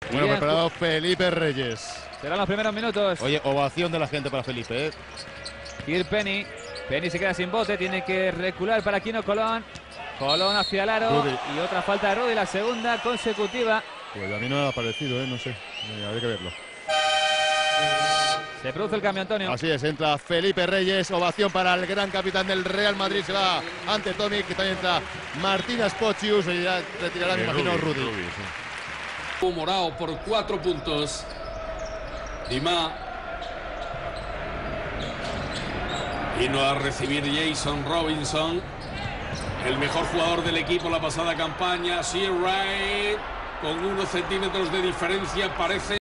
Bueno, preparado Felipe Reyes. Serán los primeros minutos. Oye, ovación de la gente para Felipe, ¿eh? Kirk Penny. Penny se queda sin bote, tiene que recular para Quino Colón. Colón hacia el aro. Rudy. Y otra falta de Rudy, la segunda consecutiva. Pues a mí no me ha parecido, no sé. Habría que verlo. Se produce el cambio, Antonio. Así es, entra Felipe Reyes. Ovación para el gran capitán del Real Madrid. Se va ante Tomic, que también entra Martínez Pocius. Y ya retirará, me imagino, Rudy. Sí. Morao por 4 puntos. Dima. Vino a recibir Jason Robinson, el mejor jugador del equipo la pasada campaña. Sir Wright, con unos centímetros de diferencia, parece